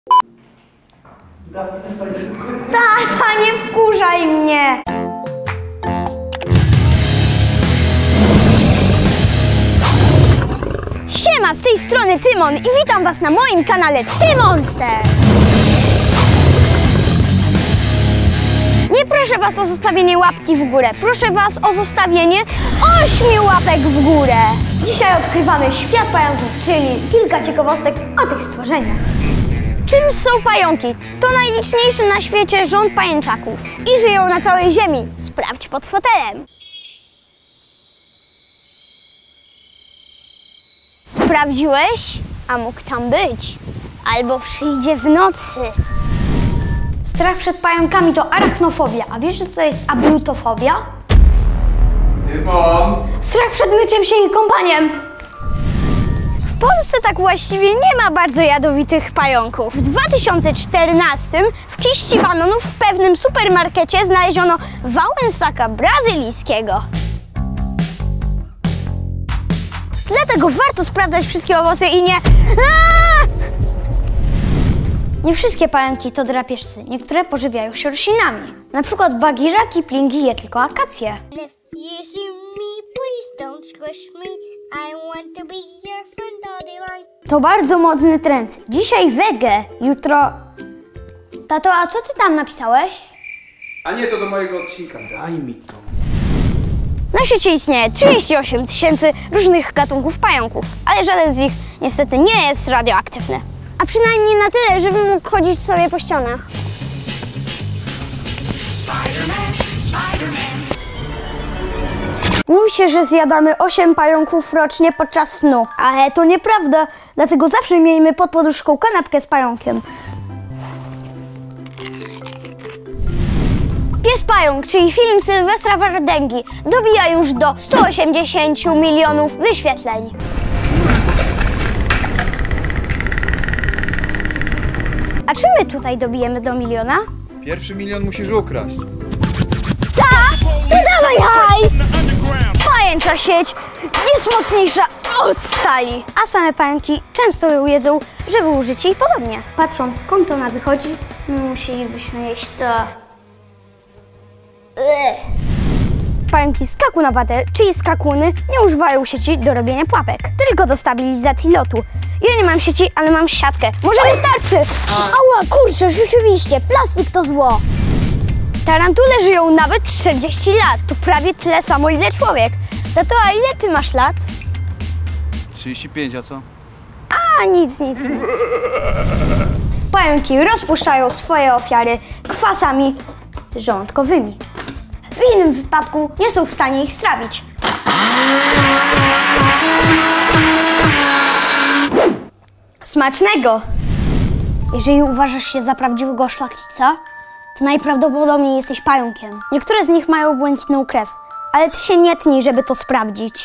Tata, nie wkurzaj mnie! Siema, z tej strony Tymon i witam was na moim kanale Tymonster! Nie proszę was o zostawienie łapki w górę, proszę was o zostawienie 8 łapek w górę! Dzisiaj odkrywamy świat pająków, czyli kilka ciekawostek o tych stworzeniach. Czym są pająki? To najliczniejszy na świecie rząd pajęczaków. I żyją na całej ziemi. Sprawdź pod fotelem. Sprawdziłeś? A mógł tam być. Albo przyjdzie w nocy. Strach przed pająkami to arachnofobia. A wiesz, co to jest ablutofobia? Tymon! Strach przed myciem się i kąpaniem. W Polsce tak właściwie nie ma bardzo jadowitych pająków. W 2014 w kiści bananów w pewnym supermarkecie znaleziono wałęsaka brazylijskiego. Dlatego warto sprawdzać wszystkie owoce i nie... Nie wszystkie pająki to drapieżcy. Niektóre pożywiają się roślinami. Na przykład Bagira Kiplingi je tylko akacje. To bardzo modny trend. Dzisiaj wege, jutro... Tato, a co ty tam napisałeś? A nie, to do mojego odcinka. Daj mi to. Na świecie istnieje 38 000 różnych gatunków pająków, ale żaden z nich niestety nie jest radioaktywny. A przynajmniej na tyle, żeby mógł chodzić sobie po ścianach. Mówi się, że zjadamy 8 pająków rocznie podczas snu, ale to nieprawda, dlatego zawsze miejmy pod poduszką kanapkę z pająkiem. Pies Pająk, czyli film Sylwestra Wardęgi, dobija już do 180 milionów wyświetleń. A czy my tutaj dobijemy do miliona? Pierwszy milion musisz ukraść. Tak! To dawaj hajs! Pajęcza sieć jest mocniejsza od stali, a same pająki często ją jedzą, żeby użyć jej podobnie. Patrząc skąd ona wychodzi, musielibyśmy jeść to... Pająki skakunowate, czyli skakuny, nie używają sieci do robienia pułapek, tylko do stabilizacji lotu. Ja nie mam sieci, ale mam siatkę. Może wystarczy! Ała, kurczę, rzeczywiście, plastik to zło. Tarantule żyją nawet 40 lat, to prawie tyle samo ile człowiek. Tato, a ile ty masz lat? 35, a co? A, nic. Pająki rozpuszczają swoje ofiary kwasami żołądkowymi. W innym wypadku nie są w stanie ich strawić. Smacznego! Jeżeli uważasz się za prawdziwego szlachcica, to najprawdopodobniej jesteś pająkiem. Niektóre z nich mają błękitną krew, ale ty się nie tnij, żeby to sprawdzić.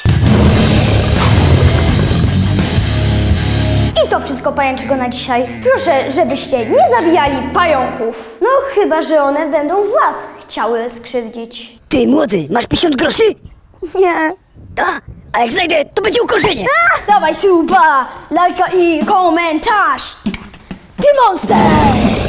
I to wszystko pajęczego na dzisiaj. Proszę, żebyście nie zabijali pająków. No chyba, że one będą was chciały skrzywdzić. Ty, młody, masz 50 groszy? Nie. A jak znajdę, to będzie ukorzenie. Dawaj suba, lajka i komentarz. Tymonster!